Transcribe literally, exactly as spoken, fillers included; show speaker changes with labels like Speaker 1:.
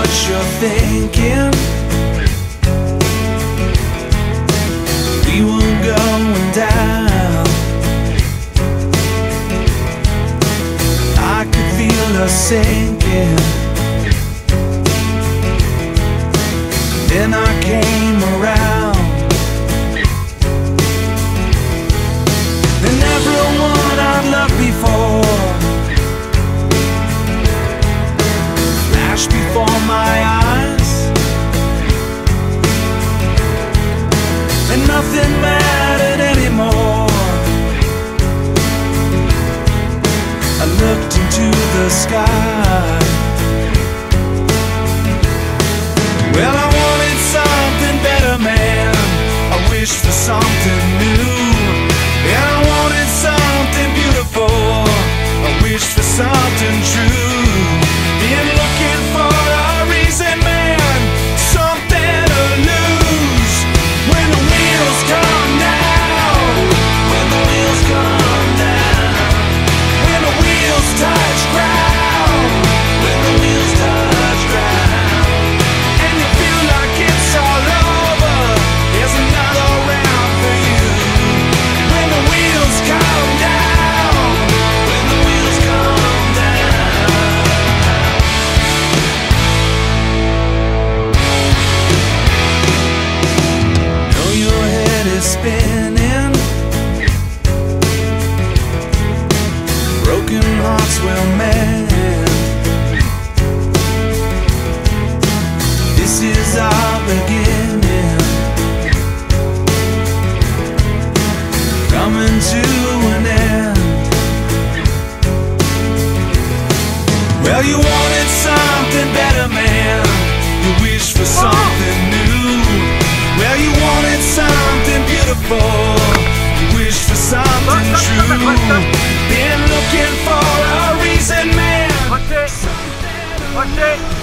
Speaker 1: what you're thinking. We were going down. I could feel us sinking. Then I came around, and everyone I'd loved before flashed before my eyes, and nothing mattered anymore. I looked into the sky. Well, I wanted something better, man. I wished for something new, and I wanted something beautiful. I wished for something true. Been looking for a reason, man, something to lose. When the wheels come down, when the wheels come down, when the wheels touch ground, when the wheels touch ground, and you feel like it's all over, there's another round for you. When the wheels come down, when the wheels come down. Know your head is spinning, broken hearts will mend. This is our beginning, coming to an end. Well, you wanted something better, man. You wished for something new. Well, you wanted something beautiful. You wished for something true. Been looking for a reason, man.
Speaker 2: Watch it. Watch it.